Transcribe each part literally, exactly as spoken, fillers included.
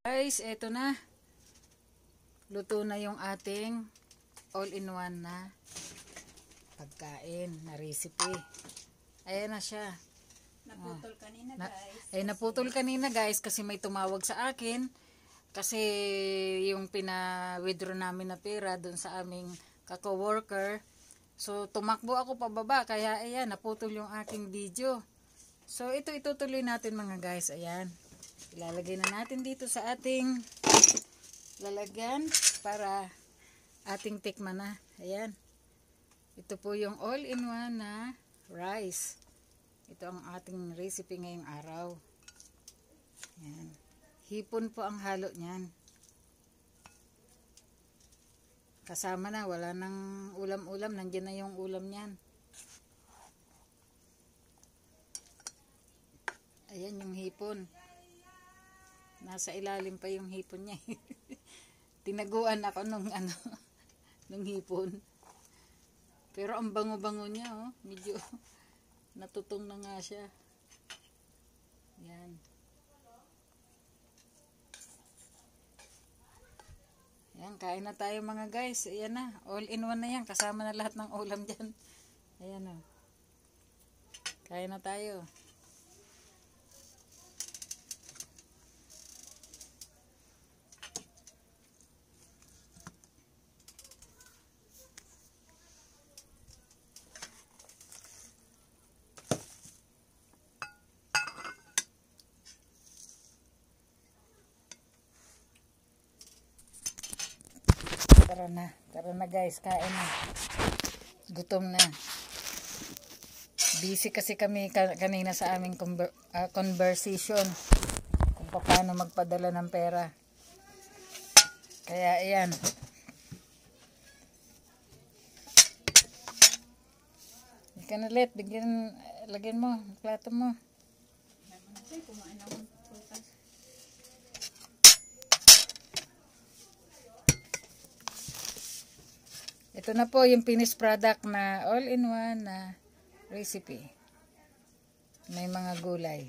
Guys, eto na. Luto na yung ating all-in-one na pagkain, na recipe. Ayan na siya. Naputol kanina na, guys. Ay, naputol kanina guys kasi may tumawag sa akin. Kasi yung pina-withdraw namin na pera dun sa aming kako-worker. So, tumakbo ako pababa. Kaya, ayan, naputol yung aking video. So, ito itutuloy natin mga guys. Ayan. Ilalagay na natin dito sa ating lalagyan para ating tikman na. Ayan. Ito po yung all-in-one na rice. Ito ang ating recipe ngayong araw. Ayan. Hipon po ang halo niyan. Kasama na. Wala nang ulam-ulam. Nandiyan na yung ulam niyan. Ayan yung hipon. Nasa ilalim pa yung hipon niya. Tinaguan ako nung ano, nung hipon. Pero ang bango-bango niya, oh, medyo natutong na nga siya. Yan. Yan, kain na tayo mga guys. Ayan na, all in one na yan. Kasama na lahat ng ulam dyan. Ayan oh. Kain na tayo. Tara na, tara na guys, kain na. Gutom na. Busy kasi kami kanina sa aming conver uh, conversation kung paano magpadala ng pera. Kaya ayan. Ika na let, bigyan, lagyan mo, plato mo. Kumain ako. Ito na po yung finished product na all-in-one na recipe. May mga gulay.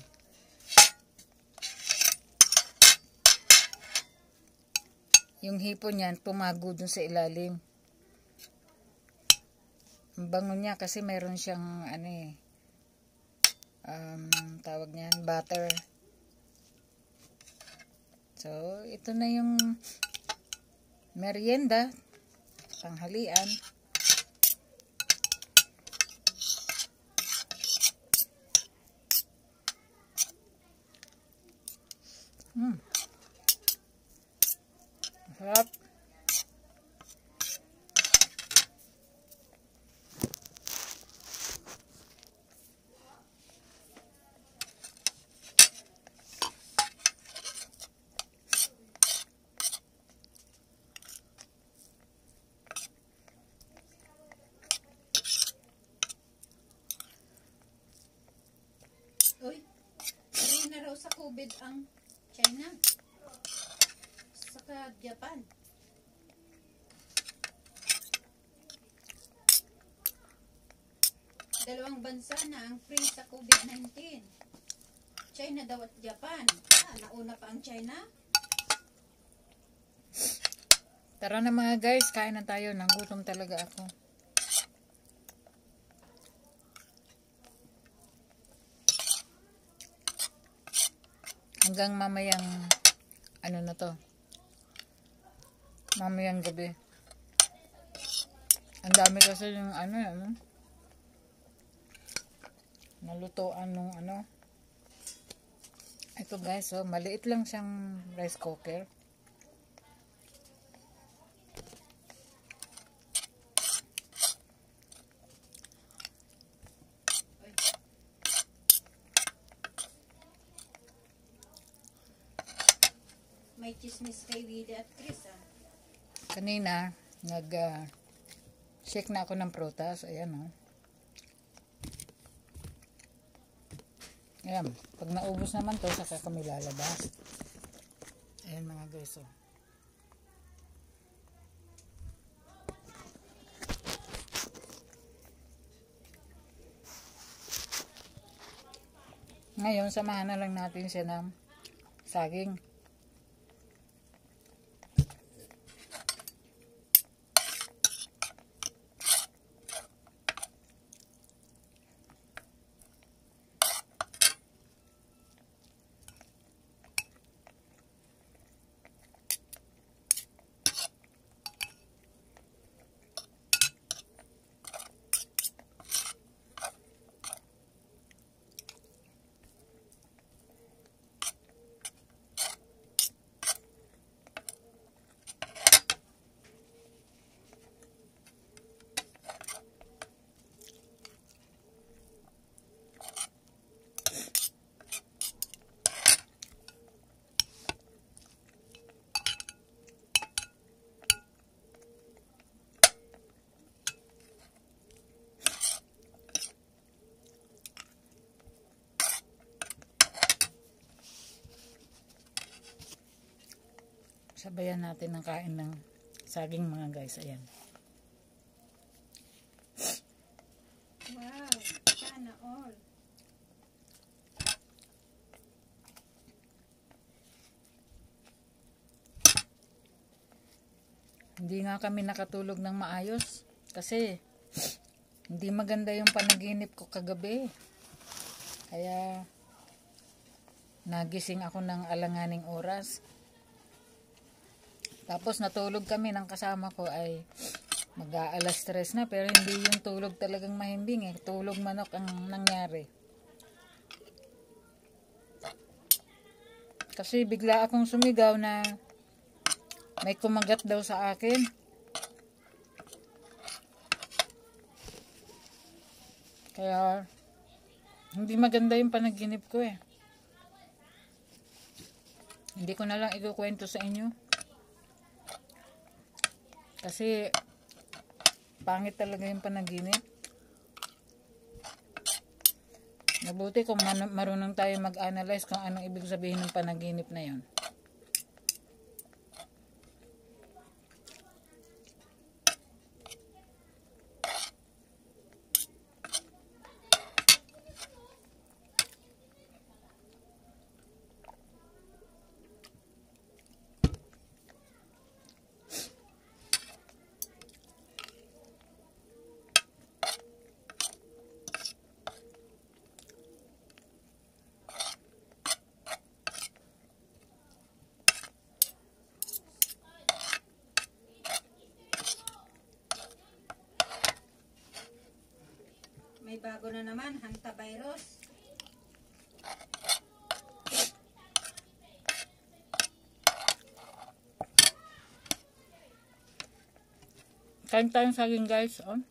Yung hipon niyan, tumago dun sa ilalim. Ang bango niya kasi meron siyang ano eh, um, tawag niyan, butter. So, ito na yung merienda. Panghalian. Hmm. Sarap. Uy, rin na raw sa COVID ang China. Saka Japan. Dalawang bansa na ang free sa COVID nineteen. China daw at Japan. Ah, nauna pa ang China. Tara na mga guys, kain na tayo. Nagutom talaga ako. Hanggang mamayang ano na to, mamayang gabi. Ang dami kasi yung ano, ano nalutoan nung ano. Ito guys, oh, maliit lang siyang rice cooker. May chismis kay Willie at Chris ah. Kanina, nag uh, shake na ako ng prutas. Ayan oh. Ayan, pag naubos naman to, saka kami lalabas. Ayan mga guys oh. Ngayon, samahan na lang natin siya ng saging. Sabayan natin ng kain ng saging mga guys. Ayan. Wow, sana all. Hindi nga kami nakatulog ng maayos kasi hindi maganda yung panaginip ko kagabi. Kaya nagising ako ng alanganing oras. Tapos natulog kami ng kasama ko ay mag-aalas tres na, pero hindi yung tulog talagang mahimbing eh. Tulog manok ang nangyari. Kasi bigla akong sumigaw na may kumagat daw sa akin. Kaya hindi maganda yung panaginip ko eh. Hindi ko na lang ikukwento sa inyo. Kasi pangit talaga yung panaginip. Mabuti kung marunong tayo mag-analyze kung anong ibig sabihin ng panaginip na yon. May bago na naman, hantavirus. Kain tayong saging guys. Oh.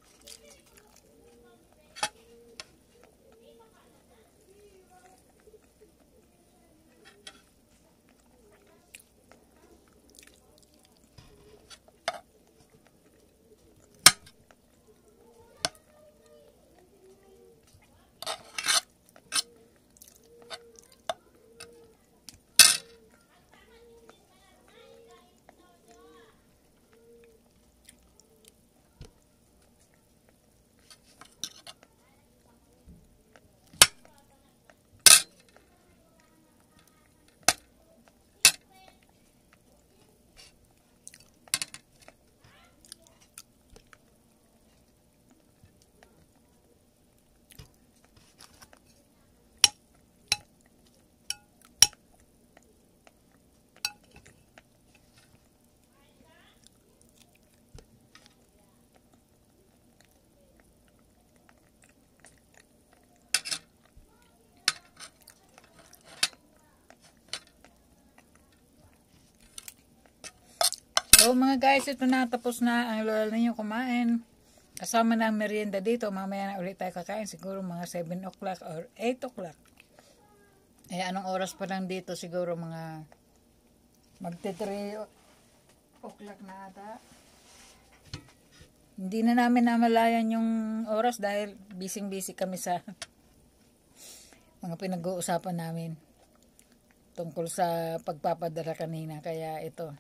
So mga guys, ito na, tapos na ang lola ninyo kumain. Kasama na ang merienda dito. Mamaya na ulit tayo kakain. Siguro mga seven o'clock or eight o'clock. Eh anong oras pa lang dito? Siguro mga magte three o'clock na ata. Hindi na namin namalayan yung oras dahil busy-busy kami sa mga pinag-uusapan namin tungkol sa pagpapadala kanina. Kaya ito.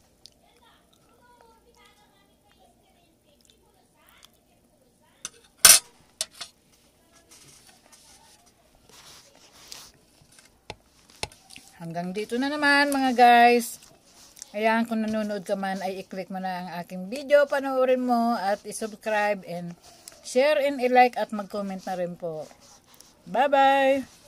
Hanggang dito na naman mga guys. Ayan, kung nanonood ka man ay i-click mo na ang aking video, panoorin mo at i-subscribe and share and i-like at mag-comment na rin po. Bye bye!